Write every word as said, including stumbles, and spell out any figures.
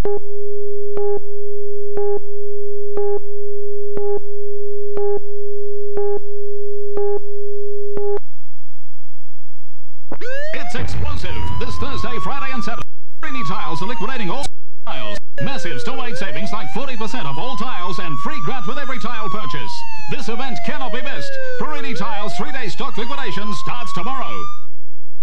It's explosive! This Thursday, Friday and Saturday, Perini Tiles are liquidating all tiles. Massive store-wide savings like forty percent of all tiles and free grat with every tile purchase. This event cannot be missed. Perini Tiles three-day stock liquidation starts tomorrow.